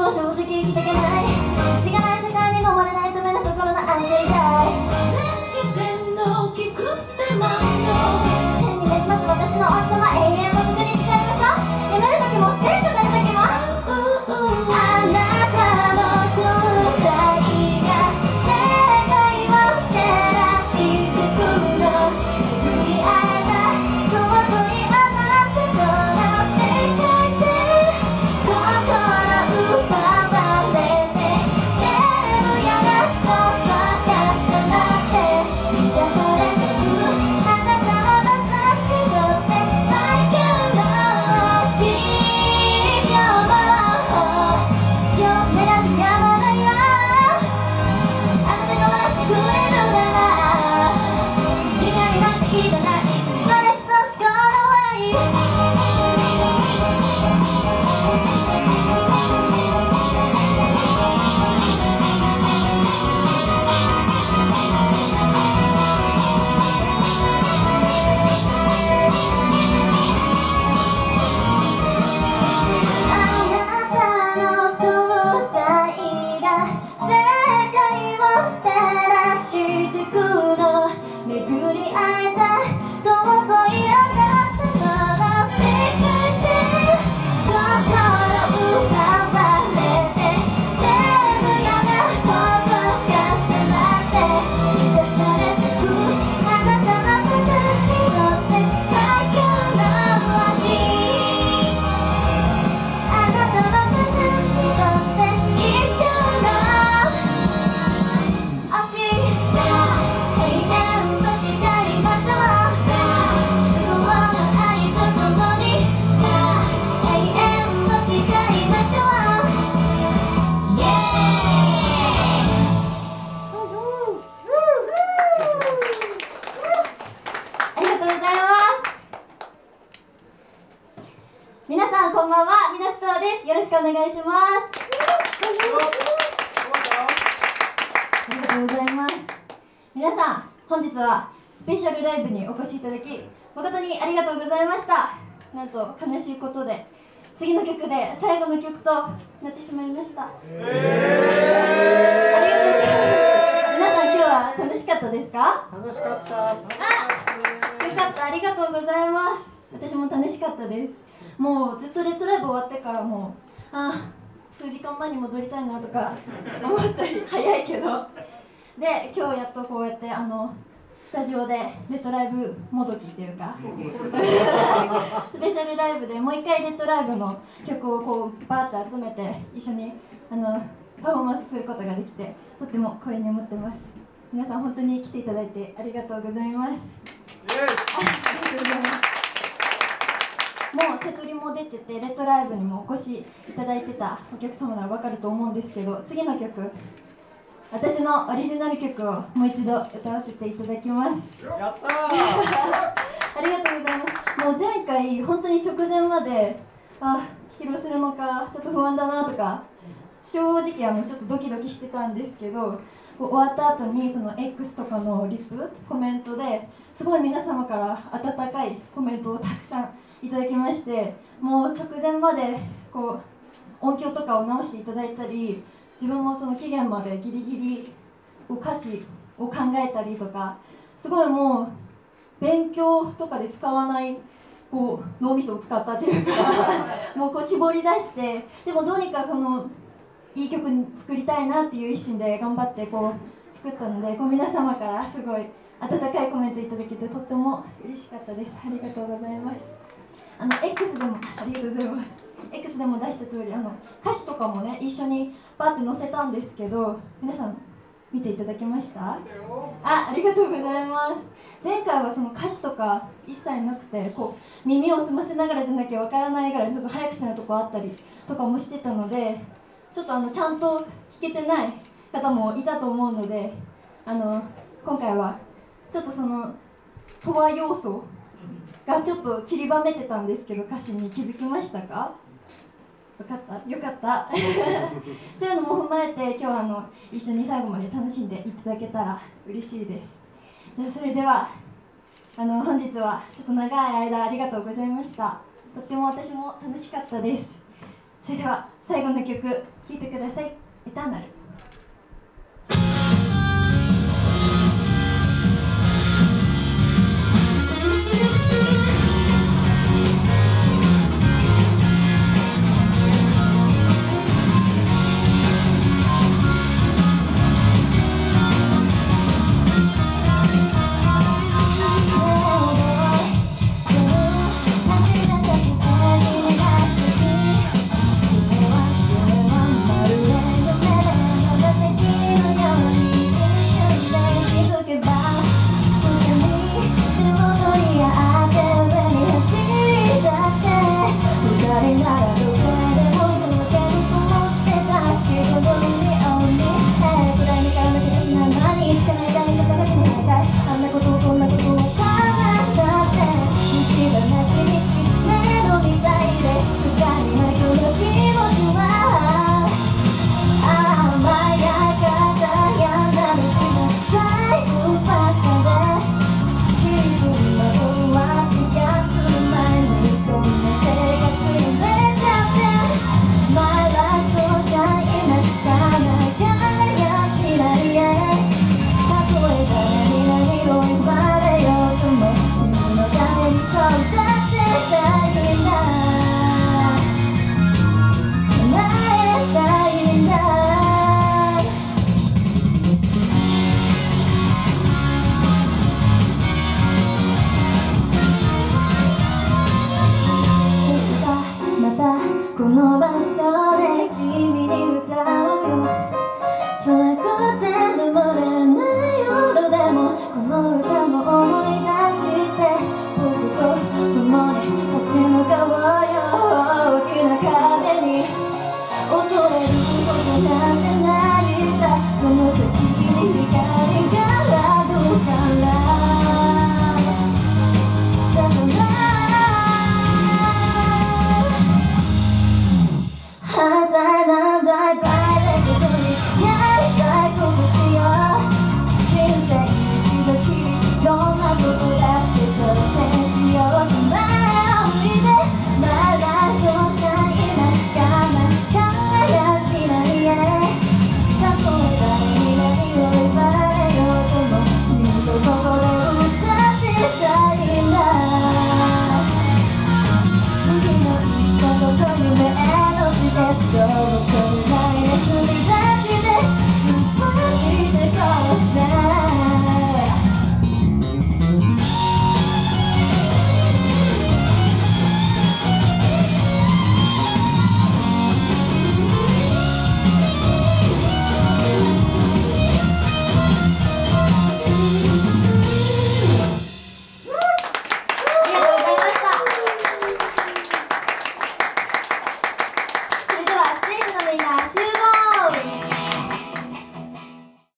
は正直生きていけない違がない社会に飲まれないための心の安定剤全自然の大きくってまう天に召します私の夫は永遠の僕に誓いましょうやめる時もステートなる時もあなたの存在が世界を照らしてくの巡り合えた尊いあなたとの世界線心奪われて全部嫌なことが重なって満たされてくあなたは私にとって最強の信仰勝負狙ってやまないよあなたが笑ってくれるなら苦いなんていらないこれそうしこの愛巡り会えた尊いあなたとの世界線心奪われて全部嫌なことが重なって満たされてくあなたは私にとって最強の星あなたは私にとって一生の星さ永遠皆さんこんばんは、みなすとわです。よろしくお願いします。ありがとうございます。皆さん、本日はスペシャルライブにお越しいただき誠にありがとうございました。なんと悲しいことで次の曲で最後の曲となってしまいました。ありがとうございます。皆さん今日は楽しかったですか？ 楽しかった。 よかった、ありがとうございます。私も楽しかったです。もうずっとレッドライブ終わってからも数時間前に戻りたいなとか思ったり早いけどで今日やっとこうやってスタジオでレッドライブもどきっていうかスペシャルライブでもう一回レッドライブの曲をこうバーッと集めて一緒にパフォーマンスすることができてとっても光栄に思ってます。皆さん本当に来ていただいてありがとうございます。ありがとうございます。もう手取りも出ててレッドライブにもお越しいただいてたお客様なら分かると思うんですけど次の曲私のオリジナル曲をもう一度歌わせていただきます。 やったーありがとうございます。もう前回本当に直前まで披露するのかちょっと不安だなとか正直ちょっとドキドキしてたんですけど終わった後にその X とかのリップコメントですごい皆様から温かいコメントをたくさんいただきましてもう直前までこう音響とかを直していただいたり自分もその期限までギリギリ歌詞を考えたりとかすごいもう勉強とかで使わないこう脳みそを使ったっていうかもうこう絞り出してでもどうにかいい曲に作りたいなっていう一心で頑張ってこう作ったのでこう皆様からすごい温かいコメントいただけてとっても嬉しかったです。ありがとうございます。X でもありがとうございます。X でも出した通り歌詞とかもね一緒にバーって載せたんですけど皆さん見ていただけました？ありがとうございます。前回はその歌詞とか一切なくてこう耳を澄ませながらじゃなきゃわからないぐらいちょっと早口なとこあったりとかもしてたのでちょっとちゃんと聞けてない方もいたと思うので今回はちょっとそのとわ要素がちょっと散りばめてたんですけど歌詞に気づきましたか？よかったよかったそういうのも踏まえて今日一緒に最後まで楽しんでいただけたら嬉しいです。じゃあそれでは本日はちょっと長い間ありがとうございました。とっても私も楽しかったです。それでは最後の曲聴いてください。エターナル。